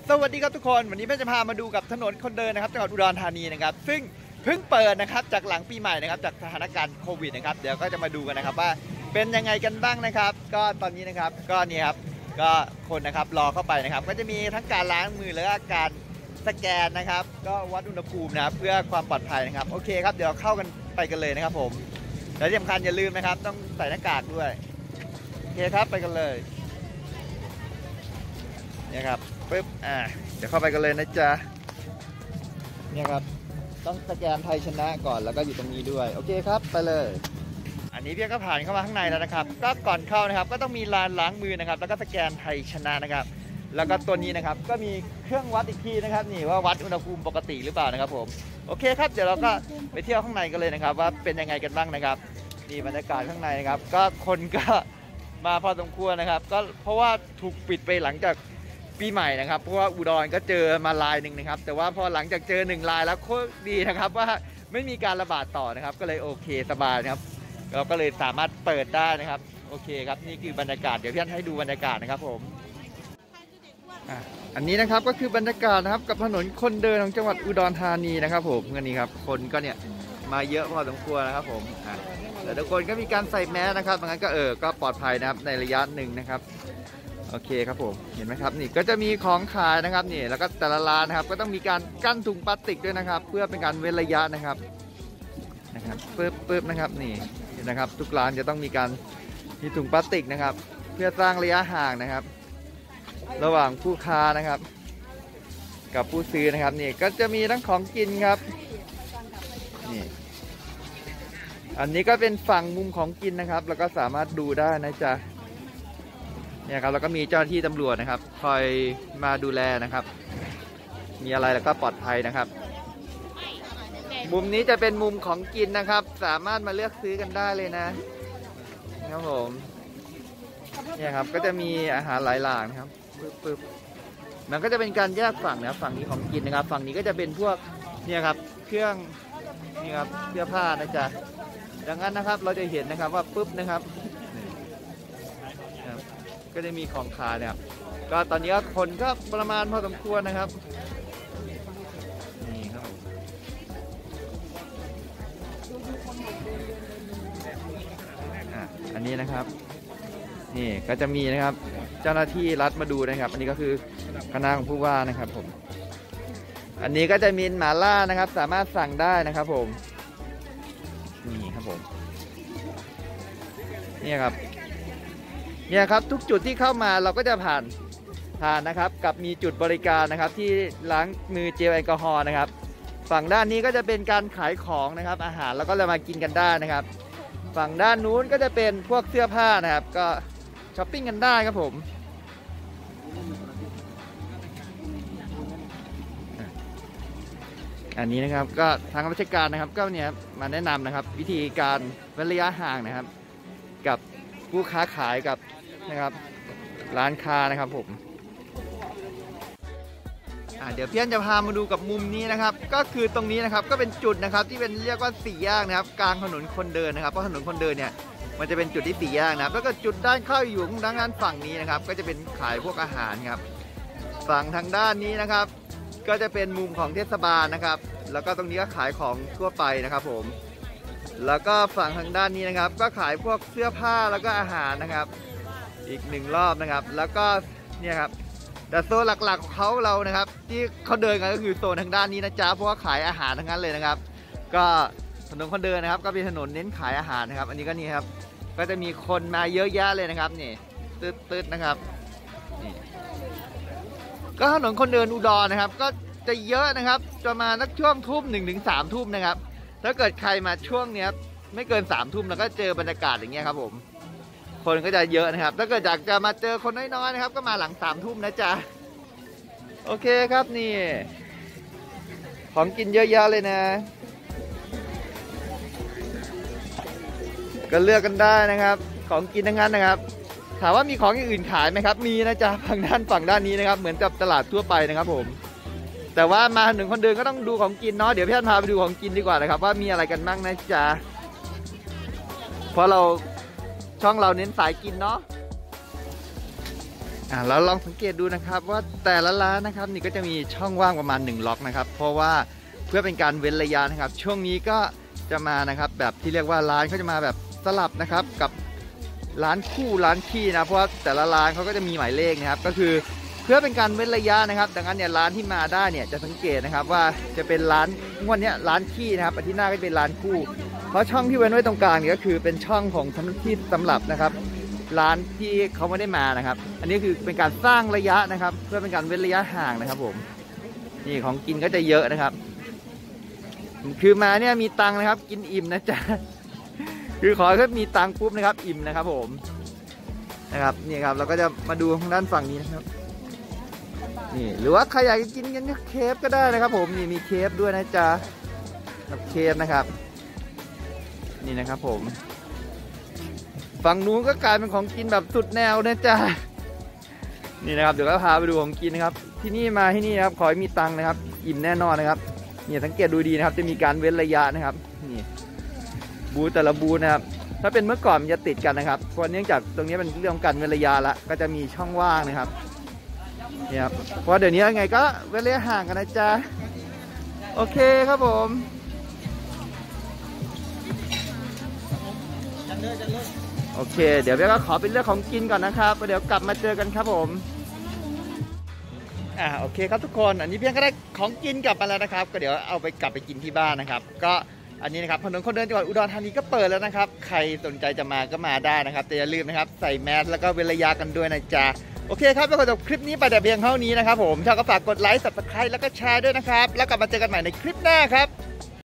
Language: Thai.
สวัสดีครับทุกคนวันนี้แม่จะพามาดูกับถนนคนเดินนะครับจังหวัดอุดรธานีนะครับซึ่งเพิ่งเปิดนะครับจากหลังปีใหม่นะครับจากสถานการณ์โควิดนะครับเดี๋ยวก็จะมาดูกันนะครับว่าเป็นยังไงกันบ้างนะครับก็ตอนนี้นะครับก็นี่ครับก็คนนะครับรอเข้าไปนะครับก็จะมีทั้งการล้างมือและการสแกนนะครับก็วัดอุณหภูมินะครับเพื่อความปลอดภัยนะครับโอเคครับเดี๋ยวเข้ากันไปกันเลยนะครับผมและที่สำคัญอย่าลืมนะครับต้องใส่หน้ากากด้วยโอเคครับไปกันเลยเนี่ยครับปึ๊บเดี๋ยวเข้าไปกันเลยนะจ๊ะเนี่ยครับต้องสแกนไทยชนะก่อนแล้วก็อยู่ตรงนี้ด้วยโอเคครับไปเลยอันนี้เพียงก็ผ่านเข้ามาข้างในแล้วนะครับก็ก่อนเข้านะครับก็ต้องมีลานล้างมือนะครับแล้วก็สแกนไทยชนะนะครับแล้วก็ตัวนี้นะครับก็มีเครื่องวัดอีกทีนะครับนี่ว่าวัดอุณหภูมิปกติหรือเปล่านะครับผมโอเคครับเดี๋ยวเราก็ไปเที่ยวข้างในกันเลยนะครับว่าเป็นยังไงกันบ้างนะครับนี่บรรยากาศข้างในนะครับก็คนก็มาพอสมควรนะครับก็เพราะว่าถูกปิดไปหลังจากปีใหม่นะครับเพราะว่าอุดรก็เจอมาลายหนึ่งนะครับแต่ว่าพอหลังจากเจอ1 รายแล้วโคตรดีนะครับว่าไม่มีการระบาดต่อนะครับก็เลยโอเคสบายนะครับเราก็เลยสามารถเปิดได้นะครับโอเคครับนี่คือบรรยากาศเดี๋ยวพี่อันให้ดูบรรยากาศนะครับผมอันนี้นะครับก็คือบรรยากาศนะครับกับถนนคนเดินของจังหวัดอุดรธานีนะครับผมเงินนี้ครับคนก็เนี่ยมาเยอะพอสมควรนะครับผมแต่ทุกคนก็มีการใส่แมสนะครับดังนั้นก็ปลอดภัยนะครับในระยะหนึ่งนะครับโอเคครับผมเห็นไหมครับนี่ก็จะมีของขายนะครับนี่แล้วก็แต่ละร้านนะครับก็ต้องมีการกั้นถุงพลาสติกด้วยนะครับเพื่อเป็นการเว้นระยะนะครับปึ๊บนะครับนี่เห็นนะครับทุกร้านจะต้องมีการมีถุงพลาสติกนะครับเพื่อสร้างระยะห่างนะครับระหว่างผู้ค้านะครับกับผู้ซื้อนะครับนี่ก็จะมีทั้งของกินครับนี่อันนี้ก็เป็นฝั่งมุมของกินนะครับแล้วก็สามารถดูได้นะจ๊ะเนี่ยครับแล้วก็มีเจ้าหน้าที่ตำรวจนะครับคอยมาดูแลนะครับมีอะไรแล้วก็ปลอดภัยนะครับมุมนี้จะเป็นมุมของกินนะครับสามารถมาเลือกซื้อกันได้เลยนะครับผมเนี่ยครับก็จะมีอาหารหลายหลากนะครับปึ๊บมันก็จะเป็นการแยกฝั่งนะฝั่งนี้ของกินนะครับฝั่งนี้ก็จะเป็นพวกเนี่ยครับเครื่องนี่ครับเสื้อผ้านะจ๊ะดังนั้นนะครับเราจะเห็นนะครับว่าปึ๊บนะครับก็จะมีของขายนะครับก็ตอนนี้คนก็ประมาณพอสมควรนะครับนี่ครับอันนี้นะครับนี่ก็จะมีนะครับเจ้าหน้าที่รัฐมาดูนะครับอันนี้ก็คือคณะของผู้ว่านะครับผมอันนี้ก็จะมีหม่าล่านะครับสามารถสั่งได้นะครับผมนี่ครับผมนี่ครับเนี่ยครับทุกจุดที่เข้ามาเราก็จะผ่านนะครับกับมีจุดบริการนะครับที่ล้างมือเจลแอลกอฮอล์นะครับฝั่งด้านนี้ก็จะเป็นการขายของนะครับอาหารแล้วก็จะมากินกันได้นะครับฝั่งด้านนู้นก็จะเป็นพวกเสื้อผ้านะครับก็ช้อปปิ้งกันได้ครับผมอันนี้นะครับก็ทางราชการนะครับก็เนี่ยมาแนะนำนะครับวิธีการเว้นระยะห่างนะครับกับผู้ค้าขายกับนะครับร้านค้านะครับผมเดี๋ยวพี่อันจะพามาดูกับมุมนี้นะครับก็คือตรงนี้นะครับก็เป็นจุดนะครับที่เป็นเรียกว่าสี่แยกนะครับกลางถนนคนเดินนะครับเพราะถนนคนเดินเนี่ยมันจะเป็นจุดที่สี่แยกนะครับแล้วก็จุดด้านเข้าอยู่ทางด้านฝั่งนี้นะครับก็จะเป็นขายพวกอาหารครับฝั่งทางด้านนี้นะครับก็จะเป็นมุมของเทศบาลนะครับแล้วก็ตรงนี้ก็ขายของทั่วไปนะครับผมแล้วก็ฝั่งทางด้านนี้นะครับก็ขายพวกเสื้อผ้าแล้วก็อาหารนะครับอีก1 รอบนะครับแล้วก็เนี่ยครับแต่โซนหลักๆของเขาเรานะครับที่เขาเดินกันก็คือโซนทางด้านนี้นะจ๊ะเพราะว่าขายอาหารทั้งนั้นเลยนะครับก็ถนนคนเดินนะครับก็เป็นถนนเน้นขายอาหารนะครับอันนี้ก็นี่ครับก็จะมีคนมาเยอะแยะเลยนะครับนี่ตืดนะครับนี่ก็ถนนคนเดินอุดรนะครับก็จะเยอะนะครับประมาณนักช่วงทุ่ม1 ถึง 3 ทุ่มนะครับถ้าเกิดใครมาช่วงนี้ไม่เกิน3 ทุ่มแล้วก็เจอบรรยากาศอย่างเงี้ยครับผมคนก็จะเยอะนะครับถ้าเกิดอยากจะมาเจอคนน้อยๆนะครับก็มาหลัง3 ทุ่มนะจ๊ะโอเคครับนี่ของกินเยอะแยะเลยนะก็เลือกกันได้นะครับของกินทั้งนั้นนะครับถามว่ามีของอย่างอื่นขายไหมครับมีนะจ๊ะฝั่งด้านนี้นะครับเหมือนกับตลาดทั่วไปนะครับผมแต่ว่ามาถนนคนเดินก็ต้องดูของกินเนาะเดี๋ยวพี่อันพาไปดูของกินดีกว่านะครับว่ามีอะไรกันบ้างนะจ๊ะเพราะช่องเราเน้นสายกินเนาะเราลองสังเกตดูนะครับว่าแต่ละร้านนะครับนี่ก็จะมีช่องว่างประมาณ1ล็อกนะครับเพราะว่าเพื่อเป็นการเว้นระยะนะครับช่วงนี้ก็จะมานะครับแบบที่เรียกว่าร้านเขาจะมาแบบสลับนะครับกับร้านคู่ร้านขี้นะเพราะว่าแต่ละร้านเขาก็จะมีหมายเลขนะครับก็คือเพื่อเป็นการเว้นระยะนะครับดังนั้นเนี่ยร้านที่มาได้เนี่ยจะสังเกตนะครับว่าจะเป็นร้านงวดนี้ร้านขี้นะครับอาทิตย์หน้าก็เป็นร้านคู่เพราะช่องที่เว้นไว้ตรงกลางเนี่ยก็คือเป็นช่องของที่สำหรับนะครับร้านที่เขาไม่ได้มานะครับอันนี้คือเป็นการสร้างระยะนะครับเพื่อเป็นการเว้นระยะห่างนะครับผมนี่ของกินก็จะเยอะนะครับคือมาเนี่ยมีตังค์นะครับกินอิ่มนะจ๊ะคือขอแค่มีตังค์ปุ๊บนะครับอิ่มนะครับผมนะครับนี่ครับเราก็จะมาดูทางด้านฝั่งนี้นะครับนี่หรือว่าใครอยากจะกินกันเคฟก็ได้นะครับผมนี่มีเคฟด้วยนะจ๊ะกับเคฟนะครับนี่นะครับผมฝั่งนู้นก็กลายเป็นของกินแบบสุดแนวนะจ๊ะนี่นะครับเดี๋ยวก็พาไปดูของกินนะครับที่นี่มาที่นี่นะครับขอให้มีตังค์นะครับอิ่มแน่นอนนะครับนี่สังเกตดูดีนะครับจะมีการเว้นระยะนะครับนี่บูธแต่ละบูธนะครับถ้าเป็นเมื่อก่อนมันจะติดกันนะครับเพราะเนื่องจากตรงนี้เป็นเรื่องการเว้นระยะละก็จะมีช่องว่างนะครับนี่ครับเพราะเดี๋ยวนี้ยังไงก็เว้นระยะห่างกันนะจ๊ะโอเคครับผมโอเคเดี๋ยวเบี้ยก็ขอเป็นเรื่องของกินก่อนนะครับเดี๋ยวกลับมาเจอกันครับผมโอเคครับทุกคนอันนี้เพียงก็ได้ของกินกลับมาแล้วนะครับก็เดี๋ยวเอาไปกลับไปกินที่บ้านนะครับก็อันนี้นะครับถนนคนเดินจังหวัดอุดรธานีก็เปิดแล้วนะครับใครสนใจจะมาก็มาได้นะครับแต่อย่าลืมนะครับใส่แมสแล้วก็เว้นระยะกันด้วยนะจ๊ะโอเคครับแล้วก็จบคลิปนี้ไปแต่เพียงเท่านี้นะครับผมชอบก็ฝากกดไลค์ Subscribe แล้วก็แชร์ด้วยนะครับแล้วกลับมาเจอกันใหม่ในคลิปหน้าครับ